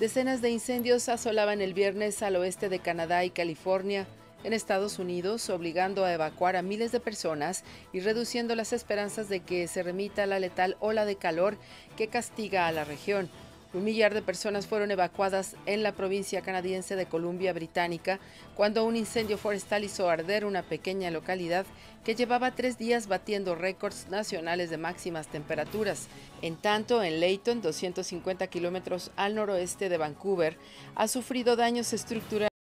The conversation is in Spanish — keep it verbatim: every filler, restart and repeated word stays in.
Decenas de incendios asolaban el viernes al oeste de Canadá y California, en Estados Unidos, obligando a evacuar a miles de personas y reduciendo las esperanzas de que se remita la letal ola de calor que castiga a la región. Un millar de personas fueron evacuadas en la provincia canadiense de Columbia Británica cuando un incendio forestal hizo arder una pequeña localidad que llevaba tres días batiendo récords nacionales de máximas temperaturas. En tanto, en Layton, doscientos cincuenta kilómetros al noroeste de Vancouver, ha sufrido daños estructurales